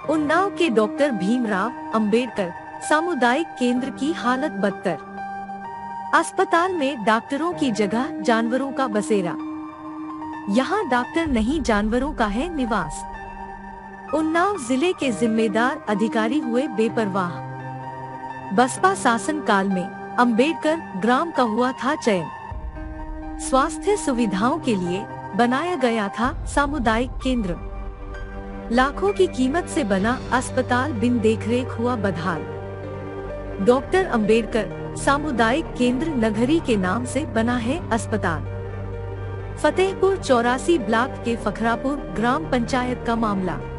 उन्नाव के डॉक्टर भीमराव अंबेडकर सामुदायिक केंद्र की हालत बदतर। अस्पताल में डॉक्टरों की जगह जानवरों का बसेरा। यहाँ डॉक्टर नहीं, जानवरों का है निवास। उन्नाव जिले के जिम्मेदार अधिकारी हुए बेपरवाह। बसपा शासन काल में अंबेडकर ग्राम का हुआ था चयन। स्वास्थ्य सुविधाओं के लिए बनाया गया था सामुदायिक केंद्र। लाखों की कीमत से बना अस्पताल बिन देखरेख हुआ बदहाल। डॉक्टर अंबेडकर सामुदायिक केंद्र नगरी के नाम से बना है अस्पताल। फतेहपुर 84 ब्लॉक के फखरापुर ग्राम पंचायत का मामला।